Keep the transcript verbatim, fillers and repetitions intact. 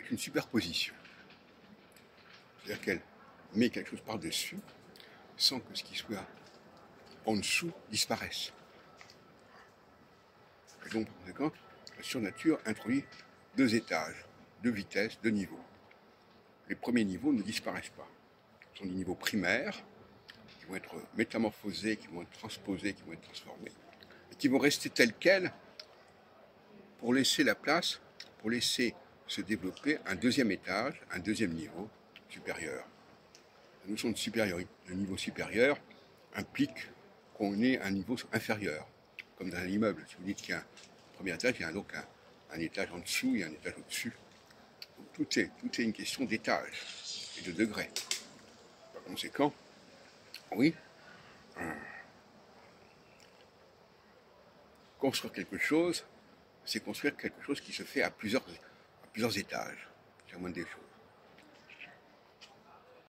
avec une superposition. C'est-à-dire qu'elle met quelque chose par-dessus sans que ce qui soit en dessous disparaisse. Et donc, par conséquent, la surnature introduit deux étages, deux vitesses, deux niveaux. Les premiers niveaux ne disparaissent pas. Ce sont des niveaux primaires qui vont être métamorphosés, qui vont être transposés, qui vont être transformés, et qui vont rester tels quels pour laisser la place, pour laisser se développer un deuxième étage, un deuxième niveau supérieur. La notion de supériorité, de niveau supérieur, implique qu'on ait un niveau inférieur, comme dans un immeuble. Si vous dites qu'il y a un premier étage, il y a donc un, un étage en dessous et un étage au-dessus. Tout est, tout est une question d'étage et de degré. Par conséquent, oui, euh, construire quelque chose, c'est construire quelque chose qui se fait à plusieurs, à plusieurs étages. C'est la moindre des choses.